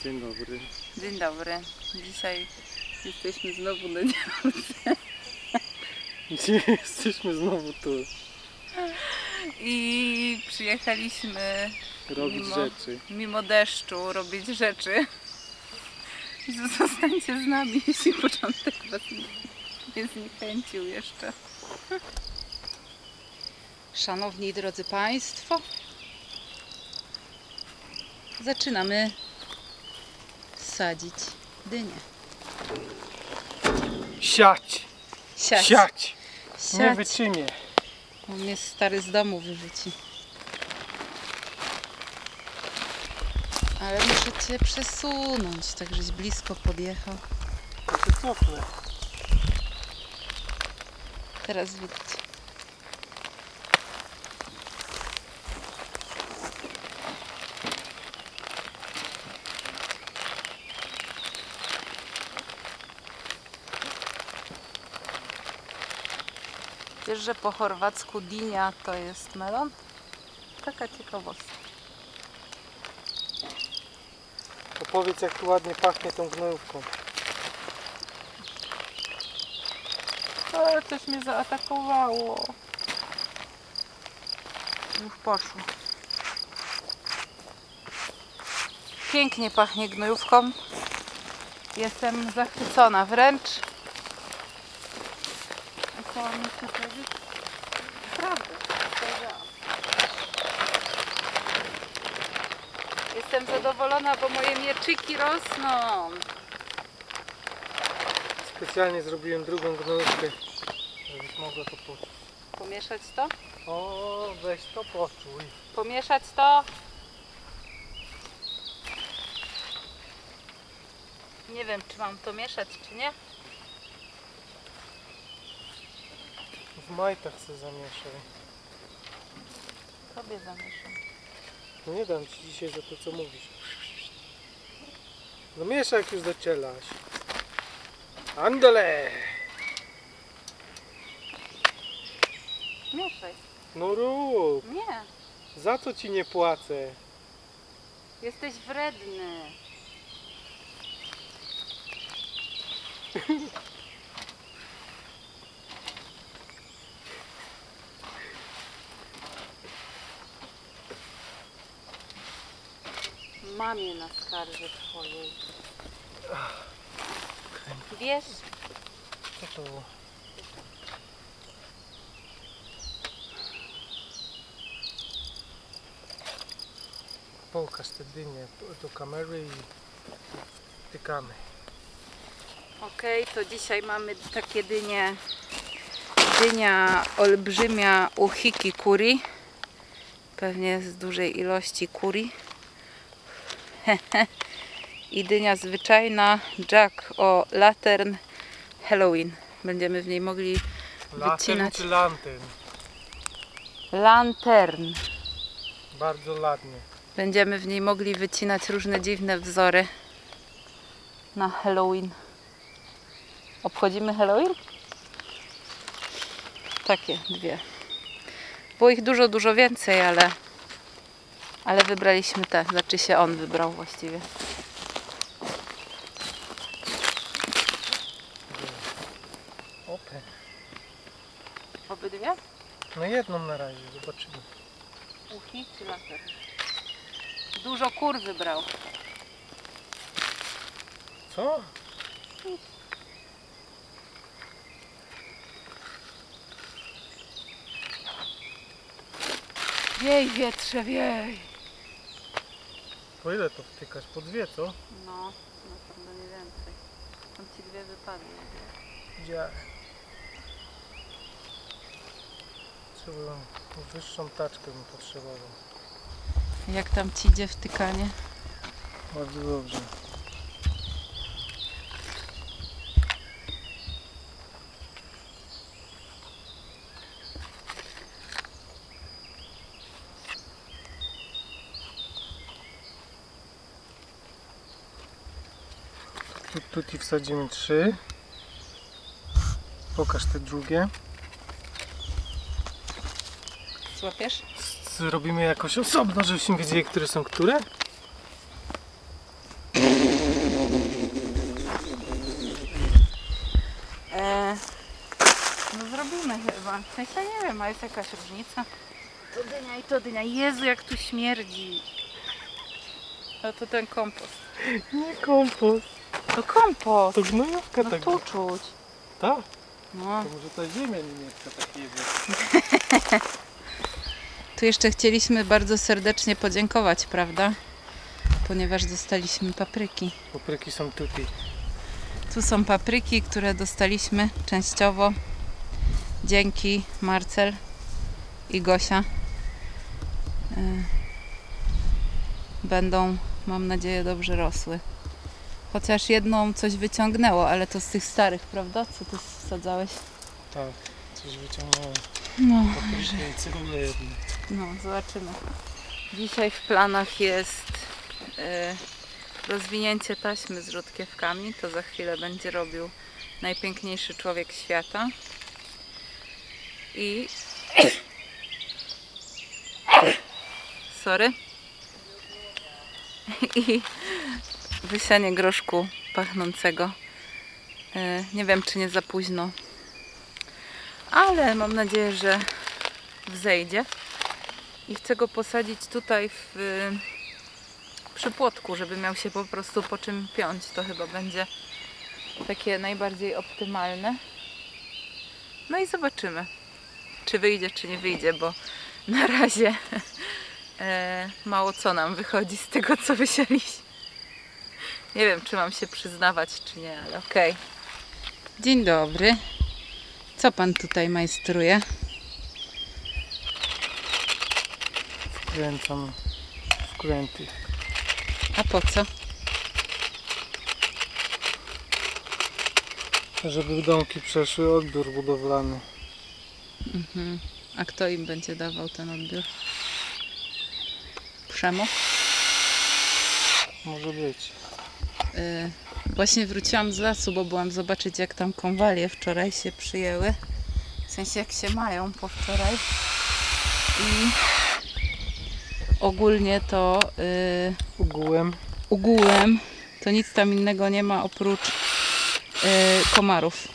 Dzień dobry. Dzień dobry. Dzisiaj jesteśmy znowu na działce. Dzisiaj jesteśmy znowu tu. I przyjechaliśmy Robić rzeczy. Mimo deszczu robić rzeczy. Zostańcie z nami, jeśli początek was nie zniechęcił jeszcze. Szanowni i drodzy Państwo, zaczynamy sadzić dynię. Siać! Siać. Siać! Siać. Nie wyczynię. On mnie stary z domu wyrzuci. Ale muszę Cię przesunąć, tak żeś blisko podjechał. To się cofnę. Teraz widzicie. Wiesz, że po chorwacku dinia to jest melon? Taka ciekawostka. Opowiedz, jak tu ładnie pachnie tą gnojówką. Ale coś mnie zaatakowało. Już poszło. Pięknie pachnie gnojówką. Jestem zachwycona wręcz. A co mam jeszcze powiedzieć? Prawda. Jestem zadowolona, bo moje mieczyki rosną. Specjalnie zrobiłem drugą gnojówkę, żebyś mogła to poczuć. Pomieszać to? O, weź to poczuj. Pomieszać to? Nie wiem, czy mam to mieszać, czy nie. W majtach se zamieszaj. Sobie zamieszam. No nie dam ci dzisiaj za to, co mówisz. No mieszaj, jak już docielaś. Andale! Mieszaj. No rób! Nie. Za co ci nie płacę? Jesteś wredny. Mamie na skarży twojej. Wiesz? Co to było? Pokaż te dynie do kamery i wtykamy. Okej, to dzisiaj mamy takie dynie. Dynia olbrzymia Uhiki Kuri. Pewnie z dużej ilości kuri. I dynia zwyczajna Jack o Lantern Halloween. Będziemy w niej mogli wycinać. Czy lantern? Lantern. Bardzo ładnie. Będziemy w niej mogli wycinać różne dziwne wzory na Halloween. Obchodzimy Halloween? Takie dwie. Było ich dużo więcej, ale wybraliśmy te. Znaczy się on wybrał właściwie. Okej. Obydwie? No jedną na razie, zobaczymy. Uchi czy laser? Dużo kur wybrał. Co? Wiej, wietrze, wiej! Po ile to wtykasz? Po dwie, co? No, na pewno nie więcej. Tam ci dwie wypadły. Gdzie? Trzeba wyższą taczkę bym potrzebował. Jak tam ci idzie wtykanie? Bardzo dobrze. Tu ci wsadzimy 3. Pokaż te drugie. Złapiesz? Zrobimy jakoś osobno, żebyśmy wiedzieli, które są które. No zrobimy chyba. W sensie nie wiem, a jest jakaś różnica. To dynia i to dynia. Jezu, jak tu śmierdzi. No to ten kompost. Nie kompost. To kompost. To gnojówka No tak. tu czuć. Tak? No. To może ta ziemia niemiecka tak jest. Tu jeszcze chcieliśmy bardzo serdecznie podziękować, prawda? Ponieważ dostaliśmy papryki. Papryki są tutaj. Tu są papryki, które dostaliśmy częściowo dzięki Marcel i Gosia. Będą, mam nadzieję, dobrze rosły. Chociaż jedną coś wyciągnęło, ale to z tych starych, prawda? Co ty wsadzałeś? Tak, coś wyciągnąłem. No, Paprykę i cebulę jedną. no, zobaczymy. Dzisiaj w planach jest rozwinięcie taśmy z rzodkiewkami. To za chwilę będzie robił najpiękniejszy człowiek świata. I... Sorry. I wysianie groszku pachnącego. Nie wiem, czy nie za późno, ale mam nadzieję, że wzejdzie. I chcę go posadzić tutaj przy płotku, żeby miał się po prostu po czym piąć. To chyba będzie takie najbardziej optymalne. No i zobaczymy, czy wyjdzie, czy nie wyjdzie, bo na razie mało co nam wychodzi z tego, co wysialiśmy. Nie wiem, czy mam się przyznawać, czy nie, ale okej. Dzień dobry. Co pan tutaj majstruje? Wkręcam wkręty. A po co? Żeby domki przeszły odbiór budowlany. Mhm. A kto im będzie dawał ten odbiór? Przemo? Może być. Właśnie wróciłam z lasu, bo byłam zobaczyć, jak tam konwalie wczoraj się przyjęły. W sensie, jak się mają po wczoraj. I ogólnie to ogółem to nic tam innego nie ma oprócz komarów.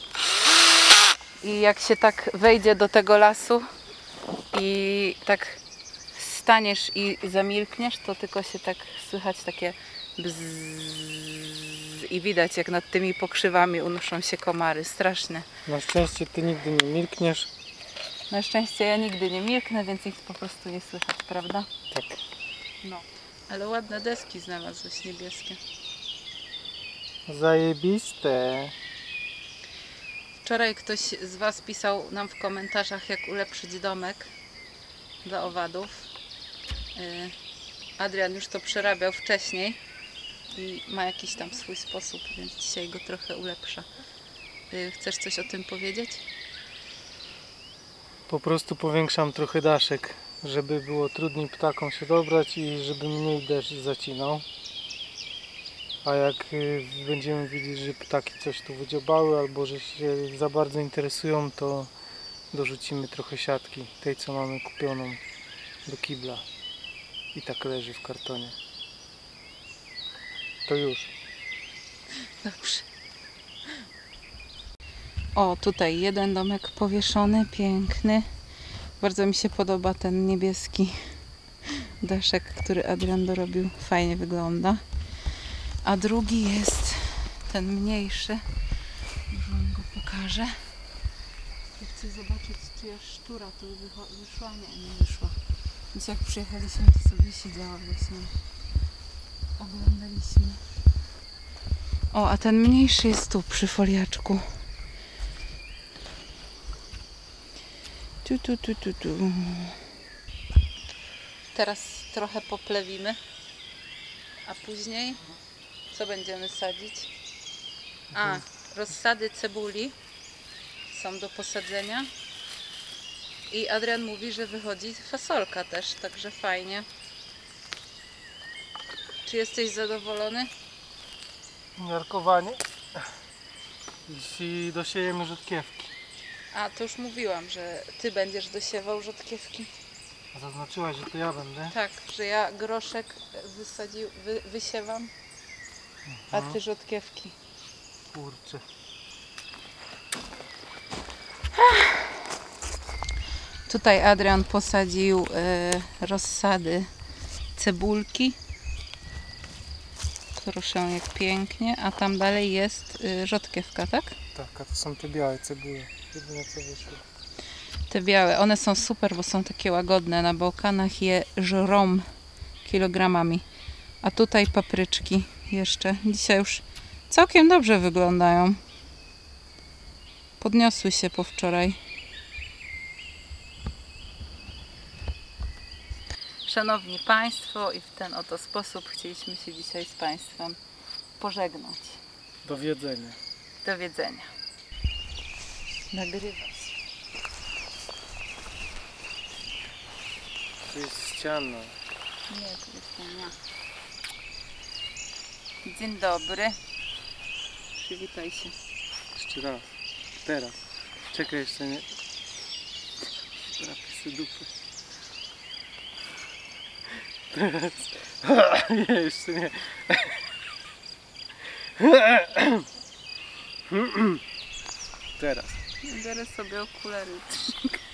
I jak się tak wejdzie do tego lasu i tak staniesz i zamilkniesz, to tylko się tak słychać takie bzzz i widać, jak nad tymi pokrzywami unoszą się komary. Straszne. Na szczęście ty nigdy nie milkniesz. Na szczęście ja nigdy nie milknę, więc ich po prostu nie słychać, prawda? Tak. No. Ale ładne deski znalazłeś, niebieskie. Zajebiste. Wczoraj ktoś z Was pisał nam w komentarzach, jak ulepszyć domek dla owadów. Adrian już to przerabiał wcześniej i ma jakiś tam swój sposób, więc dzisiaj go trochę ulepsza. Chcesz coś o tym powiedzieć? Po prostu powiększam trochę daszek, żeby było trudniej ptakom się dobrać i żeby mniej deszcz zacinał. A jak będziemy widzieć, że ptaki coś tu wydziobały albo że się za bardzo interesują, to dorzucimy trochę siatki, tej co mamy kupioną do kibla. I tak leży w kartonie. To już. Dobrze. O, tutaj jeden domek powieszony, piękny. Bardzo mi się podoba ten niebieski daszek, który Adrian dorobił. Fajnie wygląda. A drugi jest ten mniejszy. Może wam go pokażę. Ja chcę zobaczyć, czy jest sztura tu wyszła. Nie wyszła. Więc jak przyjechaliśmy, to sobie siedziała właśnie. Oglądaliśmy. O, a ten mniejszy jest tu przy foliaczku. Tu. Teraz trochę poplewimy. A później co będziemy sadzić? A, rozsady cebuli są do posadzenia. I Adrian mówi, że wychodzi fasolka też, także fajnie. Czy jesteś zadowolony? Miarkowanie. Jeśli dosiejemy rzodkiewki. A, to już mówiłam, że ty będziesz dosiewał rzodkiewki. A zaznaczyłaś, że to ja będę? Tak, że ja groszek wysiewam, a ty rzodkiewki. Kurczę. Tutaj Adrian posadził rozsady cebulki. Proszę, jak pięknie. A tam dalej jest rzodkiewka, tak? Tak, a to są te białe cebule. Jedyne co wyszło. Te białe, one są super, bo są takie łagodne. Na Bałkanach je żrą kilogramami. A tutaj papryczki jeszcze. Dzisiaj już całkiem dobrze wyglądają. Podniosły się po wczoraj. Szanowni Państwo, i w ten oto sposób chcieliśmy się dzisiaj z Państwem pożegnać. Do wiedzenia. Do widzenia. Nagrywać. Tu jest ściana. Nie, to jest nie. Dzień dobry. Przywitaj się. Jeszcze raz. Teraz. Czekaj, jeszcze nie. Napisy dupy. Teraz. Nie, jeszcze nie. Teraz. Biorę sobie okulary.